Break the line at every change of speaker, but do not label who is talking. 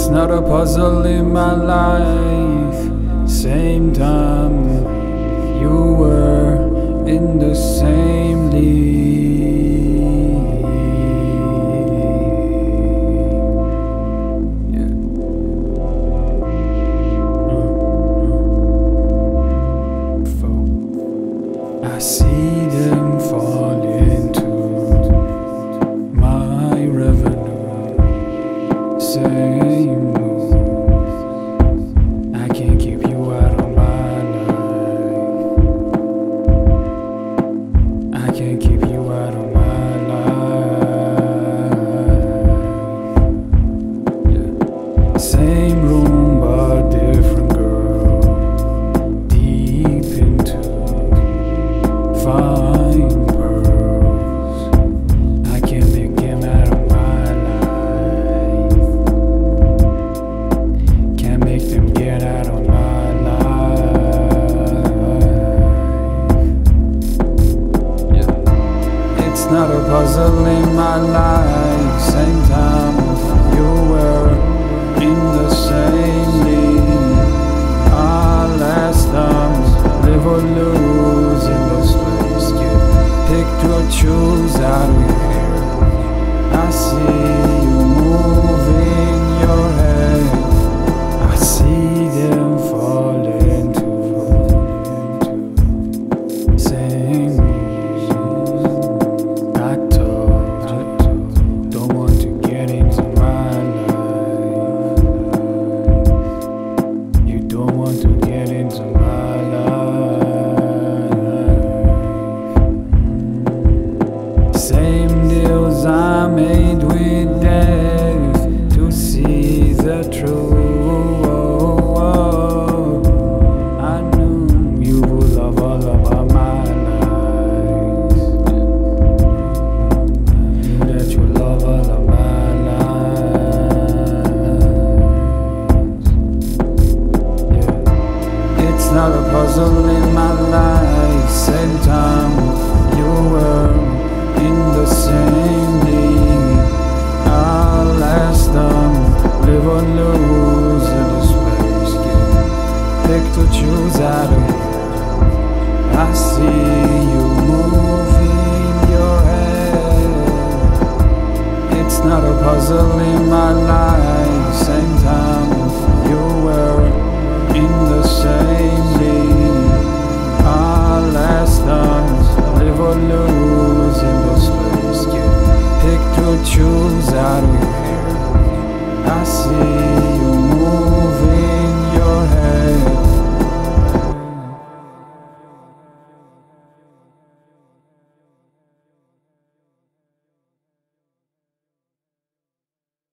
It's not a puzzle in my life. Same time you were in the same league. Yeah. I see them fall into my revenue. Same moves. I can't keep you out of my life. I can't keep you out of my life. Yeah. Same room but different girl. Deep into fine pearls. I can't make him out of my life. Can't make them get out of my life. Yeah. It's not a puzzle in my life. Same time you were in the same league. Our last time, live or lose in this place. Yeah. Pick or choose out of here. I see you moving your head. I see them fall into same moves. I told you, don't want to get into my life. You don't want to get into my life. Same deals I made with death to see the truth. I knew you would love all of my lies. Knew that you love all of my lies. Yeah. It's not a puzzle in my life. Same time you were in the same league. Our last time, live or lose in this place. Yeah. Pick to choose out of here. I see you moving your head. It's not a puzzle in my life. Same time you were in the same league. Our last time, live or lose in this place. Yeah. Pick to choose out of here. I see